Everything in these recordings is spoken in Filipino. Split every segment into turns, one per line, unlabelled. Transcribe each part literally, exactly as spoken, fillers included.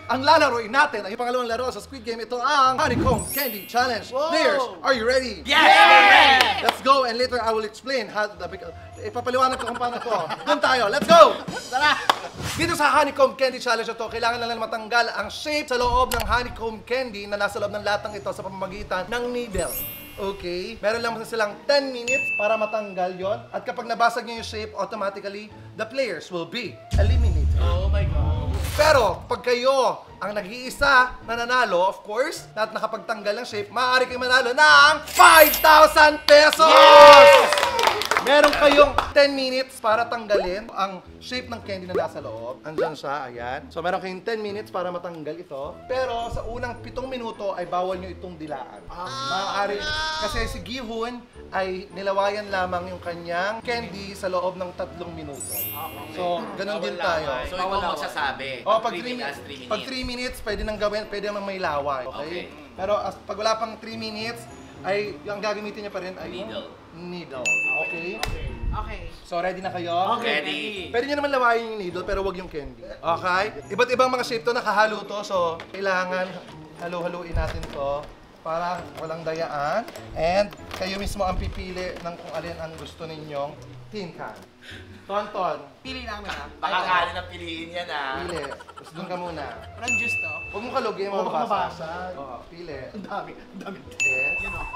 ang lalaroin natin ay yung pangalawang laro sa Squid Game. Ito ang Honeycomb Candy Challenge.
Whoa.
Players, are you ready?
Yes! We're ready!
Let's go and later I will explain how the... Ipapaliwanag ko kung paano to. Doon tayo, let's go!
Tara!
Dito sa Honeycomb Candy Challenge na to, kailangan lang matanggal ang shape sa loob ng honeycomb candy na nasa loob ng latang ito sa pamamagitan ng needle. Okay? Meron lang silang ten minutes para matanggal yon. At kapag nabasag niyo yung shape, automatically, the players will be eliminated.
Oh my God.
Pero, pag kayo ang nag-iisa na nanalo, of course, at nakapagtanggal ng shape, maaari kayo manalo ng five thousand pesos! Yes! Meron kayong ten minutes para tanggalin ang shape ng candy na nasa loob. Andyan siya, ayan. So, meron kayong ten minutes para matanggal ito. Pero, sa unang pitong minuto ay bawal nyo itong dilaan. Ah, maaari, kasi si Gihun ay nilawayan lamang yung kanyang candy sa loob ng tatlong minuto. So, ganun din tayo.
So, ikaw magsasabi.
O, pag three minutes, pwede nang gawin, pwede nang may laway. Okay?
Okay.
Pero as, pag wala pang three minutes, ay yung gagamitin niya pa rin ay
Needle.
Needle. Okay?
Okay.
So, ready na kayo?
Okay. Ready.
Pwede nyo naman lawayin yung needle, pero wag yung candy. Okay? Iba't ibang mga shape to, nakahalo to. So, kailangan halo-haluin natin to para walang dayaan. And kayo mismo ang pipili ng kung alin ang gusto ninyong tin can. Tonton,
Pili namin ha.
Baka kali na piliin yan ah.
pili. Gusto doon ka muna.
Walang juice to.
Huwag mo kalugin,
Huwag
mababasa.
mabasa.
Oo, pili.
Ang dami. Ang dami.
Yes.
Yun o.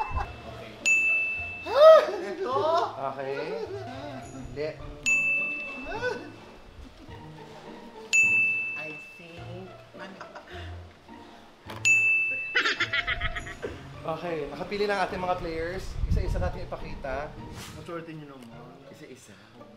Ito. Okay. Hindi.
I think...
Okay, nakapili na ang ating mga players. Isa-isa natin ipakita.
Maturity nyo naman.
Isa-isa.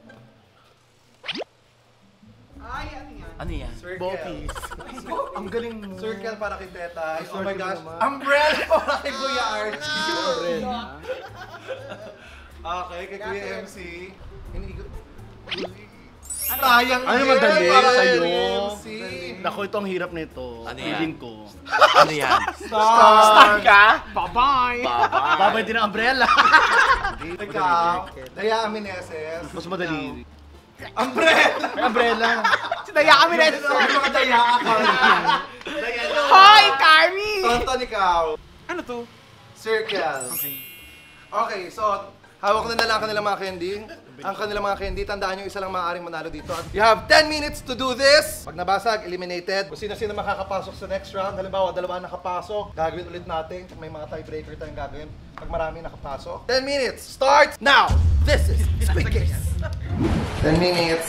Ay, ano yan?
Ano yan?
Circle.
Boppies. Ang galing mo.
Circle para kay Teta. Oh
Circle
my gosh.
naman.
Umbrella para kay Kuya Archie.
Umbrella.
Okay, kay Kuya M C. Iniikot.
Ano?
Sayang
Ano
din
madali
para kay
sa'yo?
M C.
Naku, ito ang hirap nito.
Ano yan?
Feeling ko.
Ano yan?
Star.
ka?
Bye-bye!
Bye-bye.
Babay din ang umbrella.
Ikaw, Daya Ameneses.
Mas madali.
Umbrella!
May umbrella.
Si Daya kami na ito.
Sabi mga Daya ako.
Hoy, Carmi!
Tonton, ikaw.
Ano to?
Circle.
Okay.
Okay, so hawak na nila ang kanilang mga candy. Ang kanilang mga candy, tandaan nyo, isa lang maaaring manalo dito. You have ten minutes to do this. Pag nabasag, eliminated. Kung sino-sino makakapasok sa next round, halimbawa, dalawa nakapasok, gagawin ulit natin. May mga tiebreaker tayong gagawin pag marami nakapasok. ten minutes, start now! This is Squid Game. ten minutes.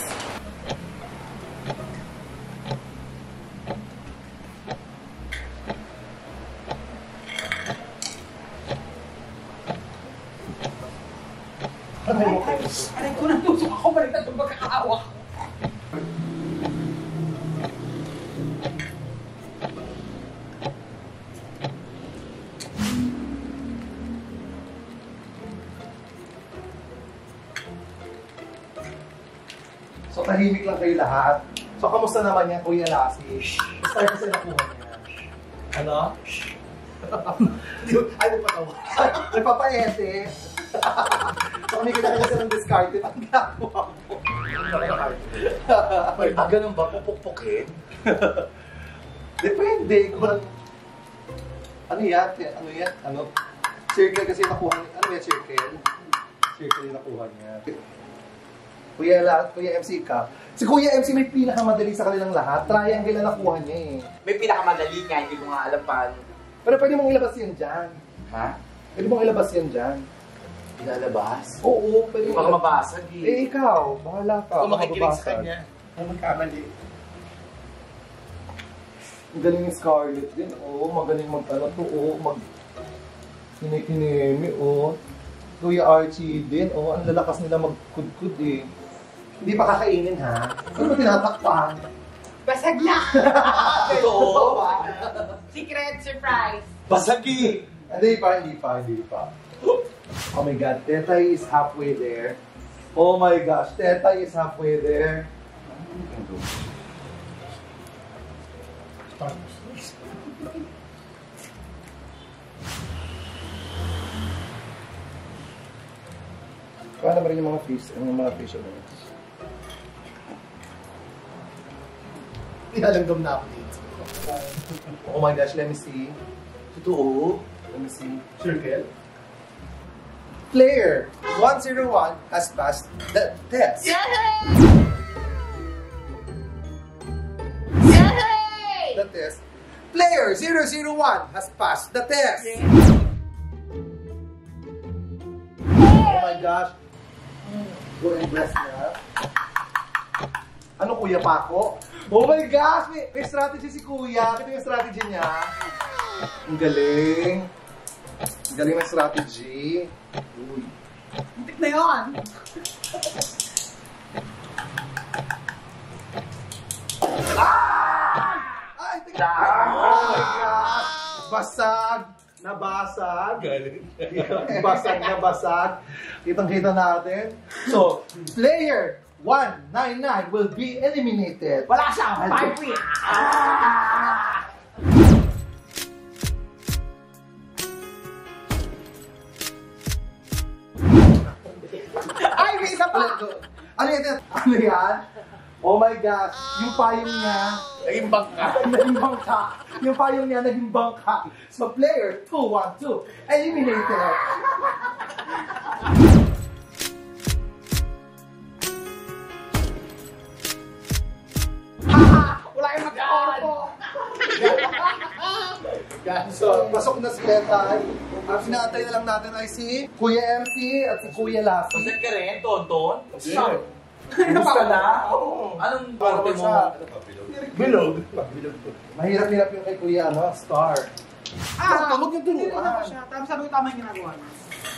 Aray ko, natusok ako. Baliktad itong pagkakaawa ko.
So, tahimik lang kayo lahat. So, kamusta naman yan, Kuya Lassie? Start kasi nakuha niya. Ano? Ay, nagpatawa. Nagpapaete. So, kami kita kasi ng discarded. Ang gagawa mo.
Ay, ganun ba? Pupukpukin?
Depende. Kung ano yan? Ano yan? Ano? Circle kasi nakuha niya. Ano yan, circle? Circle yung nakuha niya. Kuya, Kuya M C ka. Si Kuya M C may pinakamadali sa kanilang lahat. Triangle na nakuha niya eh.
May pinakamadali nga, hindi ko nga alam paano.
Pero pwede mong ilabas yan dyan.
Ha?
Pwede mong ilabas yan dyan.
Ilalabas?
Oo, pwede
Baka
mong
mabasag eh.
Eh, ikaw. Bahala ka.
Kung makikinig sa
Mababasag.
kanya.
Ay, magkamali. Ang galing ni Scarlett din. Oo, magaling mag-ano to. Oo, mag... Kinikinimi, oo. Kuya Archie din. Oo, ang lalakas nila magkudkud eh. Hindi pa kakainin ha. Ano ba tinatakpan?
Basag na!
Ito.
Secret surprise!
Basagi!
Hindi pa, hindi pa, hindi pa. Oh my God, Tetay is halfway there. Oh my gosh, Tetay is halfway there. Kaya naman rin yung mga fish, yung mga fish oils. Nilalanggam na ako dito. Oh my gosh, let me see.
Totoo.
Let me see. Circle. Player one zero one has passed the test. The test. Player zero zero one has passed the test. Oh my gosh. Go and bless niya. Ano kuya Paco? Oh my gosh! May, may strategy si kuya. Ito yung strategy niya. Ang galing. Ang galing ng strategy. Uy.
Tik na yun.
Ay! Tingnan! Oh my gosh! Basag! Nabasag!
Galing.
Basag na basag. Kitang-kita natin. So, player one ninety-nine will be eliminated.
Wala siya. Five feet. Ay, may isa pa.
Ano yan? Ano yan? Oh my gosh, yung payong niya,
Naging bangka.
naging bangka. Yung payong niya, naging bangka. So player two one two, eliminated.
Wala yung magkakorpo.
So, pasok na si Letay. Ang sinatay na lang natin ay si Kuya M C at si Kuya Lassie.
Pasal ka rin, Tonton?
Sure.
Gusto na? Anong korte mo? Bilog.
Mahirap-hirap yung kay Kuya, ano, Star.
Ah,
Huwag yung
hindi rin
turuan.
ako siya. Tama sabi ko tama yung ginagawa niya.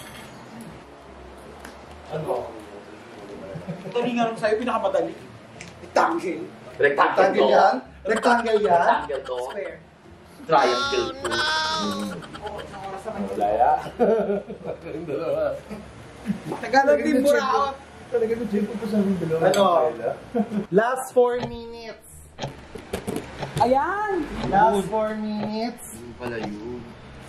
Ano?
Tabi nga naman sa'yo, pinakamadali. Rectangle.
Rectangle
Rectangle
yan? Rectangle yan?
Rectangle to.
Square.
Triangle to.
Oo, isang oras naman.
Wala ya.
Tagalog din buraot.
Ano? Last four minutes.
Ayan!
Last four minutes.
Yung pala yun.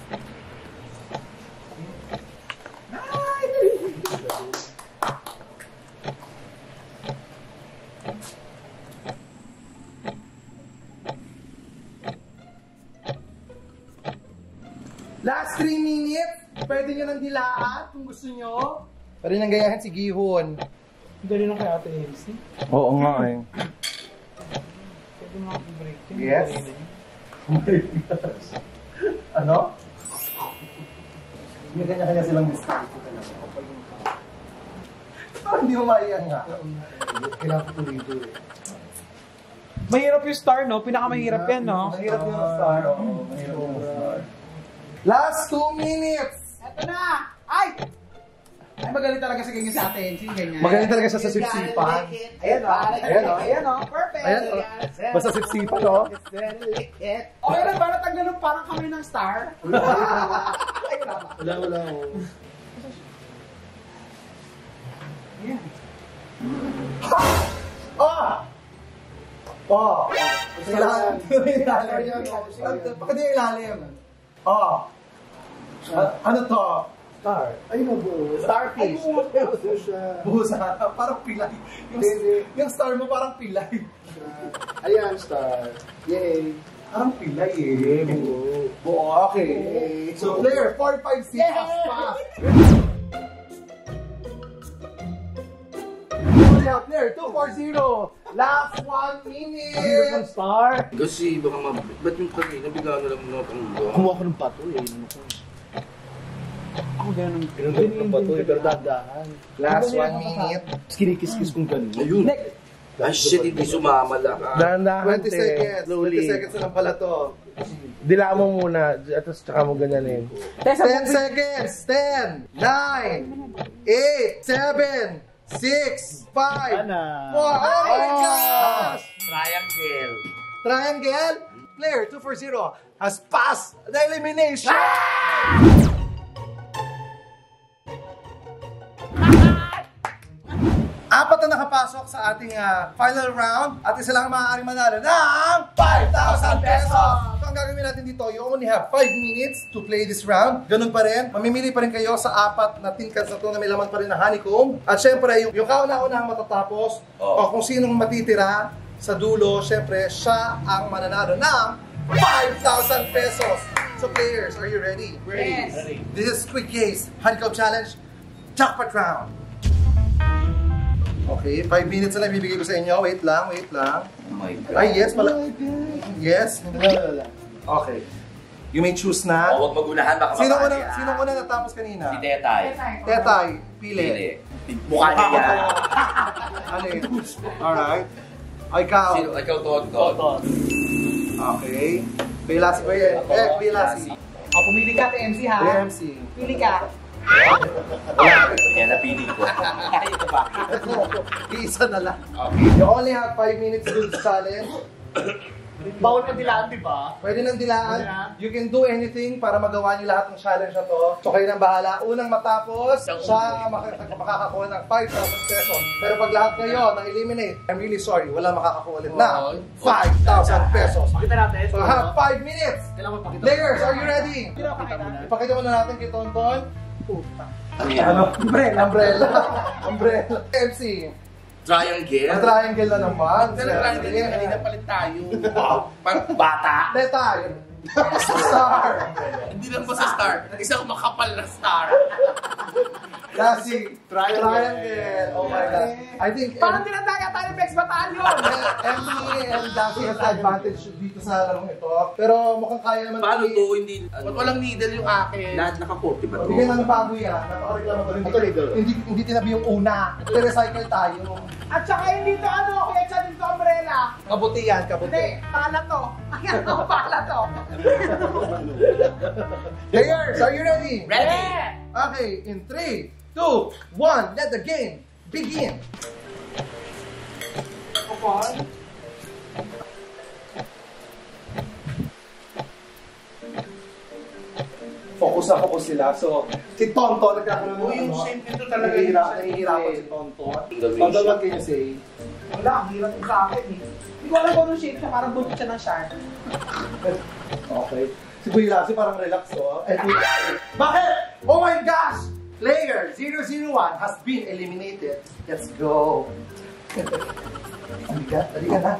Last three minutes. Pwede nyo nang dilaan kung gusto nyo. Pwede nang gayahin si Gihon.
Dali lang kay Ate Elsie.
Oo nga eh.
Pwede mo ako break yun.
Yes. Oh my gosh. Ano? May kanya-kanya silang discount ko talaga. Parang hindi mo maiyan nga. Kailangan ko tuloy eh.
Mahirap yung star, no? Pinakamahirap yan, no?
Mahirap yung star. Oo, mahirap yung star. Last two minutes!
Eto na! Ay! Ay, magaling talaga si ganyan sa atin. Sige, ganyan.
Magaling talaga siya sa sipsipan.
Ayan, o.
Ayan, o.
Ayan, o. Perfect.
Ayan, o. Basta sipsipan, no?
Okay lang, para tanggalon parang kami ng star.
Wala, wala. Ah! Oh! Kailangan. Bakit yung ilalim? Oh! Ano to? Star. Ayun na buo. Starfish. Buhusa. Parang pilay. Yung, yung star mo parang pilay.
Ayan, star. Yay.
Parang pilay eh. Buo. Buo. Okay. So, player four five six has passed. Player two four zero. Last one minute.
Star.
Kasi baka mab... Ba't yung kanina bigla na lang mga pangga?
Kumuha ko ng pato eh.
Ako ganun.
Ganun ng pato eh, pero dadaan.
Last one minute.
Kinikis-kis kong ganun.
Ayun. Ay shit, hindi sumama lang ah.
Dahan-dahan,
twenty
te.
seconds.
Slowly.
twenty seconds na lang pala to.
Dila mo muna, at saka mo ganyanin.
ten seconds. ten, nine, eight, seven, six, five,
Ana.
four. Oh my gosh!
Triangle.
Triangle. Player two four zero has passed the elimination. Apat na nakapasok sa ating uh, final round at isa lang ang maaaring manalo ng five thousand pesos! So ang gagawin natin dito, you only have five minutes to play this round. Ganun pa rin, mamimili pa rin kayo sa apat na tin cans na ito na may laman pa rin na honeycomb. At syempre, yung, yung kauna-unahang matatapos,
Oh.
o kung sinong matitira sa dulo, syempre, siya ang mananalo ng five thousand pesos. So players, are you ready?
Yes.
This is Squid Games Honeycomb Challenge Jackpot Round. Okay, five minutes na lang bibigay ko sa inyo. Wait lang, wait lang.
Oh my God.
Ay, yes, pala. Yes. Okay. You may choose na.
Oh, huwag magunahan, baka
Sino
mapali,
una,
ah.
sino una natapos kanina?
Si Tetay.
Tetay, pili.
Pili. Mukha niya yan.
Alin? Alright. Ay, ikaw.
Sino? Ikaw, Tonton.
Okay. Pilasi ko yan. Eh, Pilasi.
O, pumili ka, T M C ha?
T M C.
Pili ka.
Kaya napili ko. Ito ba?
Isa na lang. You only have five minutes to do this challenge.
Bawal pa dilaan, di ba?
Pwede nang dilaan.
Pwede na.
You can do anything para magawa niyo lahat ng challenge na to. So kayo nang bahala. Unang matapos, siya ang mak- makakakuha ng five thousand pesos. Pero pag lahat kayo na-eliminate, I'm really sorry, wala makakakuha ulit na five thousand pesos.
Pakita natin.
So have five minutes.
Kailangan mo pakita.
Players, are you ready?
Pakita mo na.
Ipakita muna natin kay Tonton.
Ano yan?
Ano? Umbrella. Umbrella. Umbrella. M C.
Triangle?
Ang triangle na naman.
Kanina palit tayo. Parang bata.
Detay. Star.
Hindi lang ba sa star? Isang makapal na star.
Kasi triangle. Oh my God. I think
Parang tinataya tayo Bex Batalyon.
M C and Daffy has advantage dito sa larong ito. Pero mukhang kaya naman.
Paano
i-
to? Hindi. Ba't walang needle yung akin? Lahat naka-forty ba to?
Bigyan na ng bago yan. Napakareklamo ko rin. Hindi, hindi tinabi yung una. I-recycle tayo.
At saka hindi to ano, kaya sa dito umbrella.
Kabuti yan,
Hindi,
kabuti.
pala to. Ayan to, pala to.
Players, are you ready?
Ready?
Okay, in three, two, one, let the game begin.
Okay.
Focus na focus sila. So, si Tonton nagkakaroon ng
Oh, yung
ano,
shape nito talaga
nahihira-
yung
nahihirapan
shape.
si Tonton.
Indonesia.
Tonton, what can you say?
Wala, ang hirap yung sa akin eh. Hindi ko alam kung anong shape siya, parang buntot siya ng shark.
Okay. Si Kuya Lassie parang relax, oh. Eh, bakit? Oh my gosh! Player zero zero one has been eliminated. Let's go. Halika, halika na.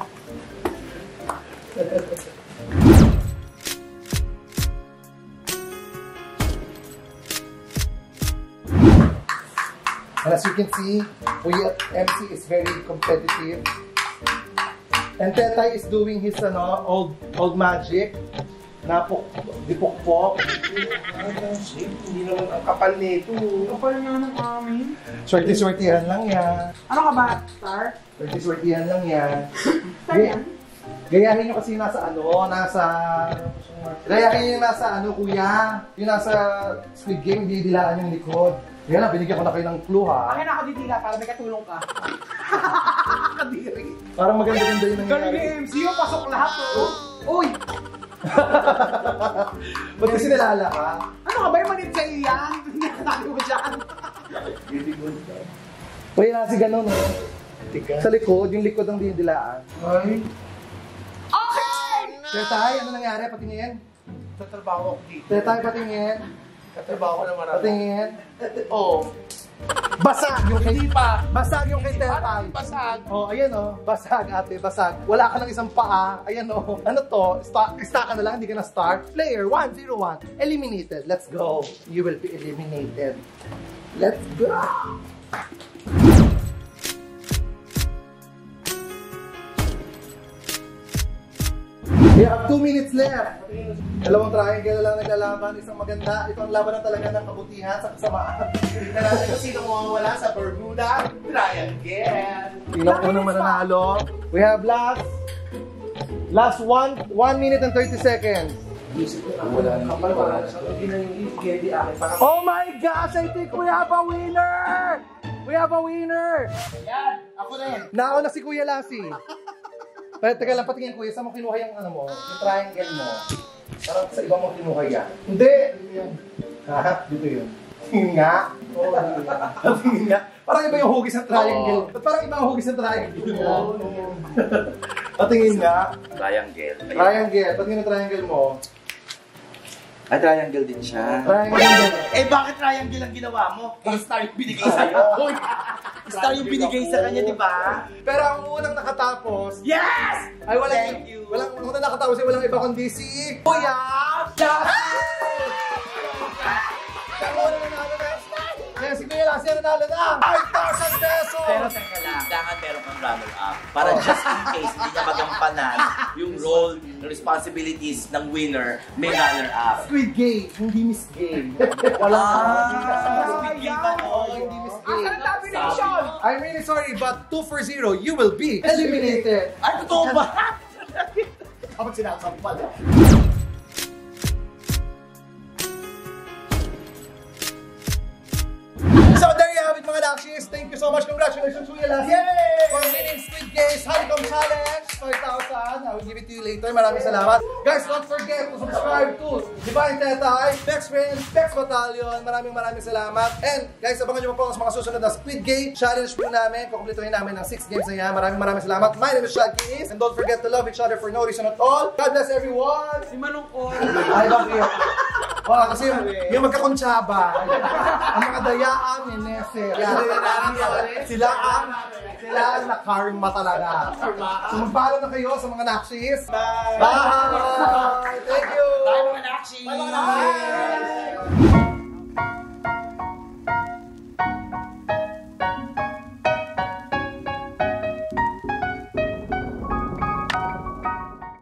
And as you can see, Kuya M C is very competitive. And Tetay is doing his ano, old old magic. Napok, dipokpok.
Hindi naman ang kapal nito.
Kapal nga ng amin.
Swerte-swertihan lang yan.
Ano ka ba, Star?
Swerte-swertihan lang yan.
Star yan?
Gayahin nyo kasi nasa ano, nasa... Gayahin nyo yung nasa ano, kuya. Yung nasa Squid Game, didilaan yung likod. Kaya lang, binigyan ko na kayo ng clue, ha?
Akin ako didila para may katulong ka. Kadiri.
Parang maganda-ganda yung
Kami ni
nangyayari.
M C yung pasok lahat oh. Uy!
Ba't kasi nalala ka?
Ano ka ba yung manit sa iyo yan? Hindi ka tayo mo dyan.
Kuya nasi ganun, no? Sa likod, yung likod ng didilaan. Ay.
Okay!
Tetay, ano nangyari? Patingin.
Tatrabaho ako dito.
Tetay, patingin.
Tatrabaho ko na marami.
Patingin.
Oo.
Basag yung kay...
Hindi pa.
Basag yung kay Tetay.
Basag.
Oh, ayan oh. Basag, ate. Basag. Wala ka ng isang paa. Ayan oh. Ano to? Start, start ka na lang. Hindi ka na start. Player one zero one. Eliminated. Let's go. You will be eliminated. Let's go. We have two minutes left. Dalawang triangle na lang naglalaban. Isang maganda. Ito ang laban na talaga ng kabutihan sa kasamaan.
Tingnan natin kung sino mawawala sa Bermuda Triangle.
Tingnan ko nang mananalo. We have last last one one minute and thirty seconds.
Wala na. Wala na.
Oh my gosh! I think we have a winner! We have a winner!
Yan. Ako na yan.
Nauna si Kuya Lassie. Pero teka lang, patingin Kuya, saan mo kinuha yung ano mo? Yung triangle mo. Parang sa iba mo kinuha yan. Hindi! Ha? Dito yun. Tingin nga. Oo, tingin nga. Parang iba yung hugis ng triangle. Ba't parang iba ang hugis ng triangle mo? Patingin nga.
Triangle.
Triangle. Patingin ang triangle mo.
Ay, triangle din siya.
Triangle.
Eh bakit triangle ang ginawa mo? A-star yung binigay sa'yo. Hoy! Star yung binigay sa kanya, di ba?
Pero ang unang nakatapos,
Yes!
ay walang,
Thank you.
walang, ang unang nakatapos ay walang iba kundi si Kuya Lassie! Ang unang nanalo na, kaya si Kuya Lassie ang nanalo ng five thousand pesos!
Pero teka lang, kailangan meron kang runner-up para just in case hindi niya magampanan yung role, yung responsibilities ng winner, may runner-up.
Squid Game, hindi Miss Game.
Ah, bigay ba
Oo,
ko?
hindi Miss
Asan
Game.
ang domination?
I'm really sorry, but two for zero, you will be eliminated.
Ay, totoo ba?
Kapag sinasampal.
So there you have it mga Daxis. Thank you so much. Congratulations, Kuya Lassie. For winning Squid Games Honeycomb Challenge. five thousand. I will give it to you later. Maraming salamat. Guys, don't forget to subscribe to Divine Tetay, Bex Friends, Bex Battalion. Maraming maraming salamat. And guys, abangan nyo pa po sa mga susunod na Squid Game Challenge po namin. Kukumplituhin namin ng six games na yan. Maraming maraming salamat. My name is Shad Keys. And don't forget to love each other for no reason at all. God bless everyone.
Si Manong Ko.
I love you. Oh, kasi yung magkakonsyaba. Ang mga dayaan, minese. Sila ang sila ang nakarma talaga. So magpaalam na kayo sa mga Naxis. Bye! Bye! Thank you!
Bye mga Nakshi!
Bye!